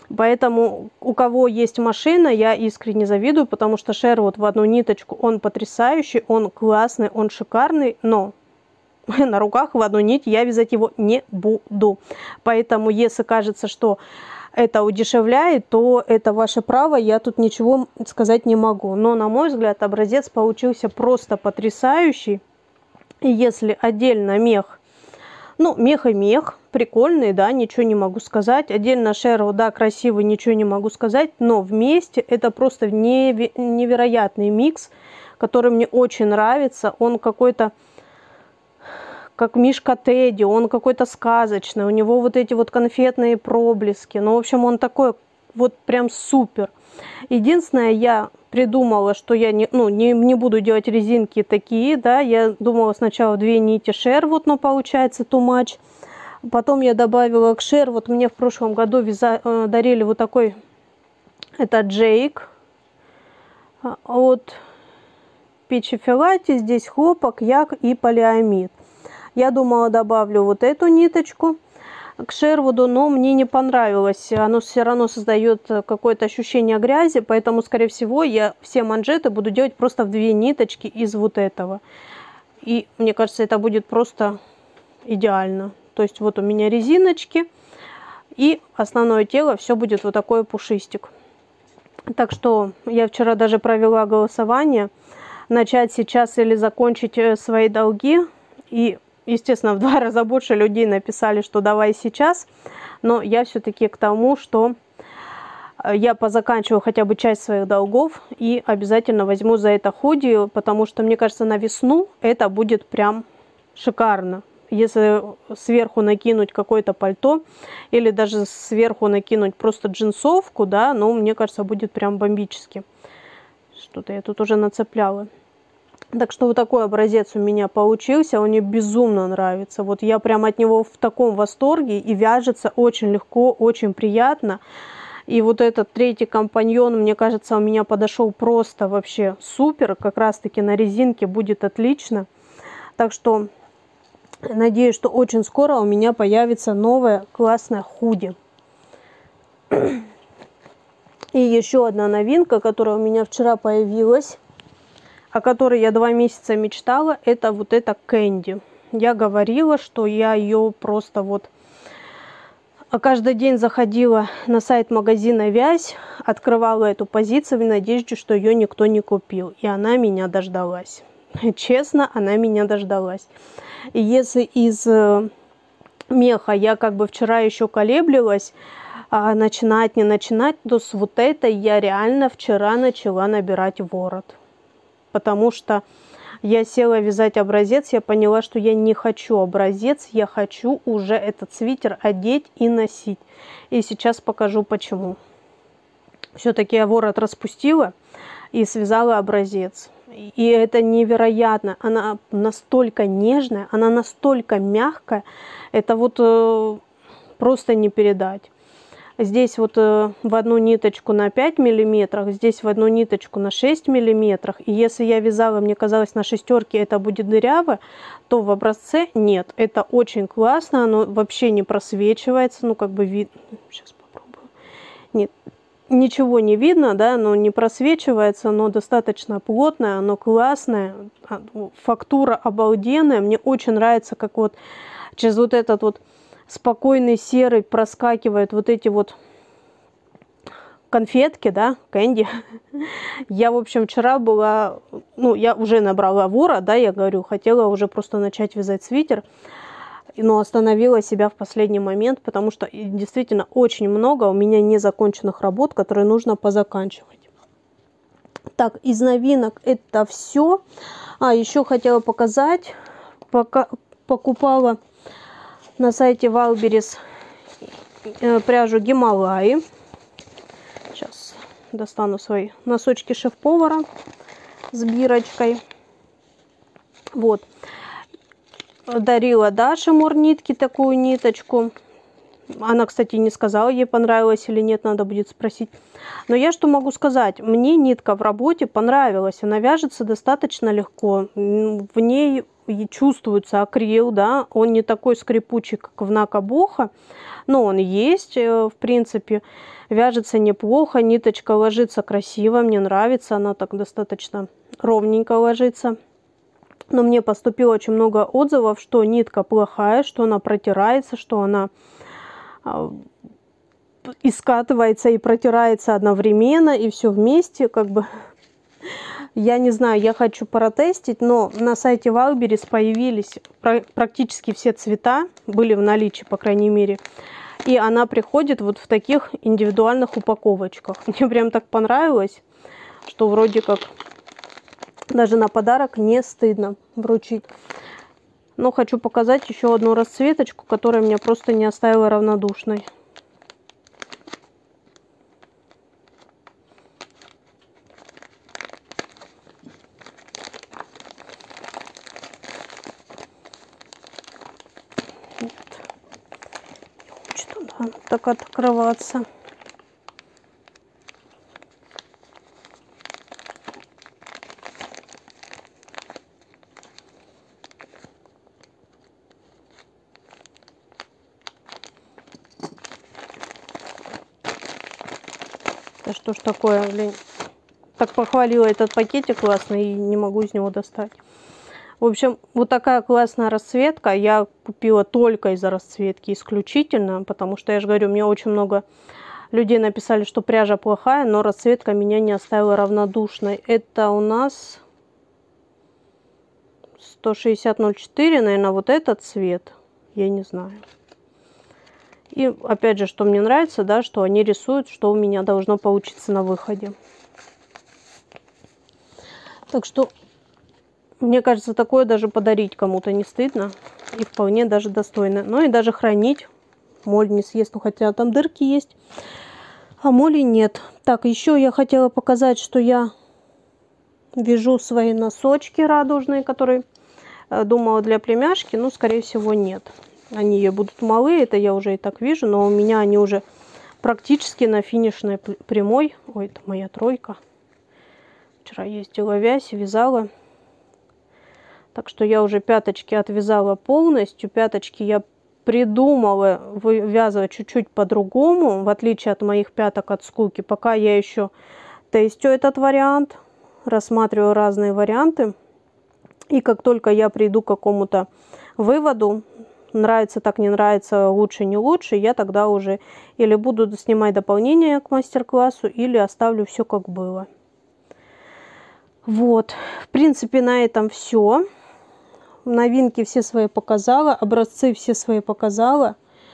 Поэтому у кого есть машина, я искренне завидую, потому что Sherwood в одну ниточку, он потрясающий, он классный, он шикарный, но на руках в одну нить я вязать его не буду. Поэтому если кажется, что это удешевляет, то это ваше право, я тут ничего сказать не могу. Но, на мой взгляд, образец получился просто потрясающий. И если отдельно мех, ну, мех и мех, прикольный, да, ничего не могу сказать. Отдельно Sherwood, да, красивый, ничего не могу сказать. Но вместе это просто невероятный микс, который мне очень нравится. Он какой-то как Мишка Тедди, он какой-то сказочный, у него вот эти вот конфетные проблески. Ну, в общем, он такой вот прям супер. Единственное, я придумала, что я не, ну, не, не буду делать резинки такие, да, я думала сначала две нити Sherwood, но получается too much. Потом я добавила к Sherwood, мне в прошлом году вяза, э, дарили вот такой, это Джейк от Пичи Филати, здесь хлопок, як и полиамид. Я думала, добавлю вот эту ниточку к Sherwood, но мне не понравилось. Оно все равно создает какое-то ощущение грязи, поэтому, скорее всего, я все манжеты буду делать просто в две ниточки из вот этого. И мне кажется, это будет просто идеально. То есть вот у меня резиночки и основное тело, все будет вот такой пушистик. Так что я вчера даже провела голосование, начать сейчас или закончить свои долги. И естественно, в два раза больше людей написали, что давай сейчас. Но я все-таки к тому, что я позаканчиваю хотя бы часть своих долгов и обязательно возьму за это худи, потому что, мне кажется, на весну это будет прям шикарно. Если сверху накинуть какое-то пальто или даже сверху накинуть просто джинсовку, да, ну, мне кажется, будет прям бомбически. Что-то я тут уже нацепляла. Так что вот такой образец у меня получился, он мне безумно нравится. Вот я прям от него в таком восторге, и вяжется очень легко, очень приятно. И вот этот третий компаньон, мне кажется, у меня подошел просто вообще супер. Как раз таки на резинке будет отлично. Так что надеюсь, что очень скоро у меня появится новая классная худи. И еще одна новинка, которая у меня вчера появилась, о которой я два месяца мечтала, это вот эта Кэнди. Я говорила, что я ее просто вот каждый день заходила на сайт магазина Вязь, открывала эту позицию в надежде, что ее никто не купил. И она меня дождалась. Честно, она меня дождалась. И если из меха я как бы вчера еще колеблилась, начинать, не начинать, то с вот этой я реально вчера начала набирать ворот. Потому что я села вязать образец, я поняла, что я не хочу образец, я хочу уже этот свитер одеть и носить. И сейчас покажу почему. Все-таки я ворот распустила и связала образец. И это невероятно, она настолько нежная, она настолько мягкая, это вот э, просто не передать. Здесь вот э, в одну ниточку на пять миллиметров, здесь в одну ниточку на шесть миллиметров. И если я вязала, мне казалось, на шестерке это будет дыряво, то в образце нет. Это очень классно, оно вообще не просвечивается, ну как бы видно. Сейчас попробую. Нет, ничего не видно, да, оно не просвечивается, оно достаточно плотное, оно классное, фактура обалденная. Мне очень нравится, как вот через вот этот вот спокойный серый проскакивают вот эти вот конфетки, да, кэнди. Я, в общем, вчера была, ну, я уже набрала ворот, да, я говорю, хотела уже просто начать вязать свитер, но остановила себя в последний момент, потому что действительно очень много у меня незаконченных работ, которые нужно позаканчивать. Так, из новинок это все. А, еще хотела показать, пока покупала на сайте Валберис пряжу Гималаи. Сейчас достану свои носочки шеф-повара с бирочкой. Вот. Дарила Даше Морнитки такую ниточку. Она, кстати, не сказала, ей понравилось или нет, надо будет спросить. Но я что могу сказать? Мне нитка в работе понравилась. Она вяжется достаточно легко. В ней и чувствуется акрил, да, он не такой скрипучий, как в Нака Боха, но он есть, в принципе, вяжется неплохо, ниточка ложится красиво, мне нравится, она так достаточно ровненько ложится. Но мне поступило очень много отзывов, что нитка плохая, что она протирается, что она и скатывается, и протирается одновременно, и все вместе, как бы. Я не знаю, я хочу протестить, но на сайте Вайлдберрис появились практически все цвета, были в наличии, по крайней мере. И она приходит вот в таких индивидуальных упаковочках. Мне прям так понравилось, что вроде как даже на подарок не стыдно вручить. Но хочу показать еще одну расцветочку, которая меня просто не оставила равнодушной. Так открываться. Да что ж такое, блин. Так похвалила этот пакетик классный и не могу из него достать. В общем, вот такая классная расцветка. Я купила только из-за расцветки, исключительно, потому что, я же говорю, мне очень много людей написали, что пряжа плохая, но расцветка меня не оставила равнодушной. Это у нас сто шестьдесят ноль четыре, наверное, вот этот цвет, я не знаю. И опять же, что мне нравится, да, что они рисуют, что у меня должно получиться на выходе. Так что мне кажется, такое даже подарить кому-то не стыдно. И вполне даже достойно. Ну и даже хранить. Моль не съест, ну хотя там дырки есть. А моли нет. Так, еще я хотела показать, что я вяжу свои носочки радужные, которые думала для племяшки. Но, скорее всего, нет. Они ей будут малы, это я уже и так вижу. Но у меня они уже практически на финишной прямой. Ой, это моя тройка. Вчера ездила вязь, вязала. Так что я уже пяточки отвязала полностью. Пяточки я придумала вывязывать чуть-чуть по-другому, в отличие от моих пяток от скуки. Пока я еще тестю этот вариант, рассматриваю разные варианты. И как только я приду к какому-то выводу, нравится, так не нравится, лучше, не лучше, я тогда уже или буду снимать дополнение к мастер-классу, или оставлю все как было. Вот, в принципе, на этом все. Новинки все свои показала, образцы все свои показала.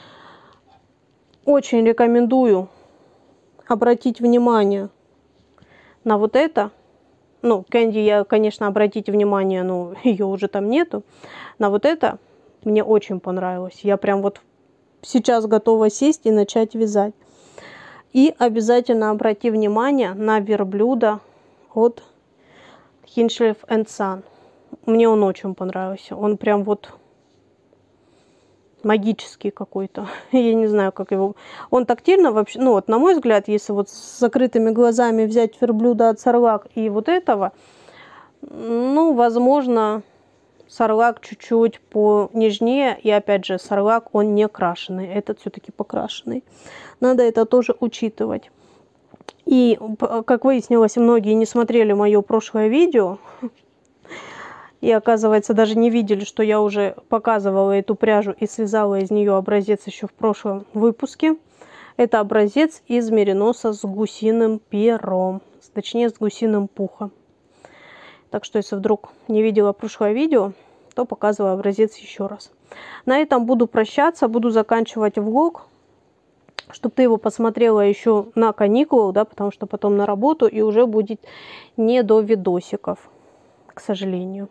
Очень рекомендую обратить внимание на вот это. Ну, Кэнди я, конечно, обратите внимание, но ее уже там нету. На вот это мне очень понравилось. Я прям вот сейчас готова сесть и начать вязать. И обязательно обрати внимание на верблюда от Hinchliffe энд Son. Мне он очень понравился. Он прям вот магический какой-то. Я не знаю, как его... Он тактильно вообще... Ну вот, на мой взгляд, если вот с закрытыми глазами взять верблюда от Сарлак и вот этого, ну, возможно, Сарлак чуть-чуть понежнее. И опять же, Сарлак, он не крашеный. Этот все-таки покрашенный. Надо это тоже учитывать. И, как выяснилось, многие не смотрели мое прошлое видео. И, оказывается, даже не видели, что я уже показывала эту пряжу и связала из нее образец еще в прошлом выпуске. Это образец из мериноса с гусиным пером. Точнее, с гусиным пухом. Так что, если вдруг не видела прошлое видео, то показываю образец еще раз. На этом буду прощаться, буду заканчивать влог, чтобы ты его посмотрела еще на каникулах, да, потому что потом на работу, и уже будет не до видосиков, к сожалению.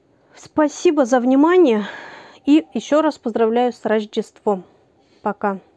Спасибо за внимание и еще раз поздравляю с Рождеством. Пока.